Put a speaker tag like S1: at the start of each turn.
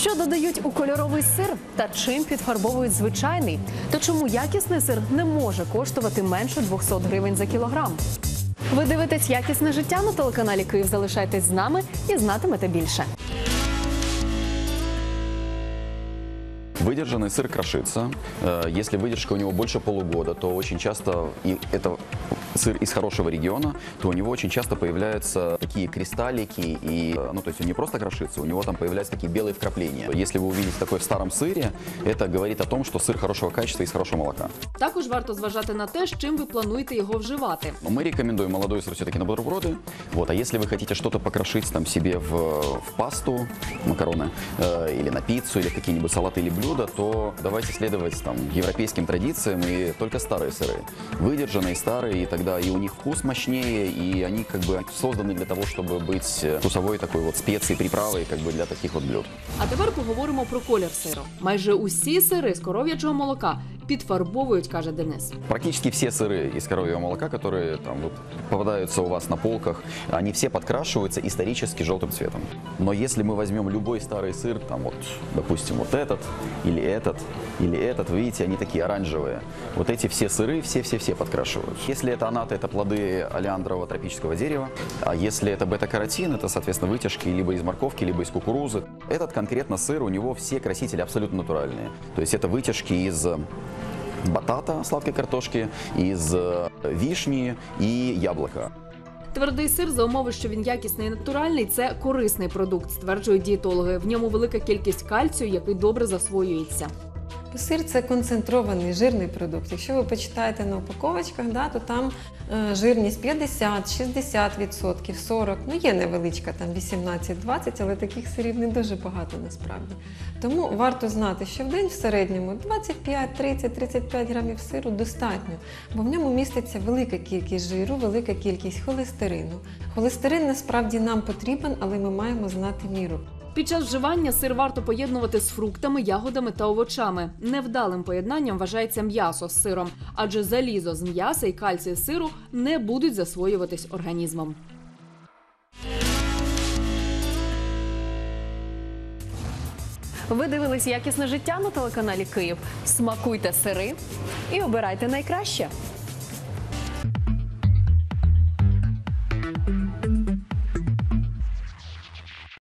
S1: Що додають у кольоровий сир та чим підфарбовують звичайний? Та чому якісний сир не може коштувати менше 200 гривень за кілограм? Ви дивитесь «Якісне життя» на телеканалі Київ. Залишайтесь з нами і знатимете більше.
S2: Выдержанный сыр крошится. Если выдержка у него больше полугода, то очень часто, и это сыр из хорошего региона, то у него очень часто появляются такие кристаллики, то есть он не просто крошится, у него там появляются такие белые вкрапления. Если вы увидите такое в старом сыре, это говорит о том, что сыр хорошего качества из хорошего молока.
S1: Також варто зважати на те, з чим ви плануєте його вживати.
S2: Мы рекомендуем молодой сыр все-таки на бутерброды. А если вы хотите что-то покрошить там себе в пасту, макароны, или на пиццу, или какие-нибудь салаты или блюда, то давайте следовать европейским традициям и только старые сыры. Выдержанные, старые, и тогда и у них вкус мощнее, и они созданы для того, чтобы быть вкусовой такой специей, приправой для таких блюд.
S1: А тепер поговоримо про колір сиру. Майже усі сири з коров'ячого молока підфарбовують, каже Денис.
S2: Практически все сыры из коровьего молока, которые попадаются у вас на полках, они все подкрашиваются исторически желтым цветом. Но если мы возьмем любой старый сыр, допустим, этот, или этот, вы видите, они такие оранжевые. Вот эти все сыры, все подкрашивают. Если это анаты, это плоды олеандрового тропического дерева. А если это бета-каротин, это, соответственно, вытяжки либо из морковки, либо из кукурузы. Этот конкретно сыр, у него все красители абсолютно натуральные. То есть это вытяжки из батата, сладкой картошки, из вишни и яблока.
S1: Твердий сир, за умови, що він якісний і натуральний, це корисний продукт, стверджують дієтологи. В ньому велика кількість кальцію, який добре засвоюється.
S3: Сир – це концентрований жирний продукт. Якщо ви почитаєте на упаковочках, то там жирність 50-60%, 40%. Є невеличка, там 18-20%, але таких сирів не дуже багато насправді. Тому варто знати, що в день в середньому 25, 30, 35 грамів сиру достатньо, бо в ньому міститься велика кількість жиру, велика кількість холестерину. Холестерин насправді нам потрібен, але ми маємо знати міру.
S1: Під час вживання сир варто поєднувати з фруктами, ягодами та овочами. Невдалим поєднанням вважається м'ясо з сиром, адже залізо з м'яса і кальцій з сиру не будуть засвоюватись організмом. Ви дивились «Якісне життя» на телеканалі Київ. Смакуйте сири і обирайте найкраще.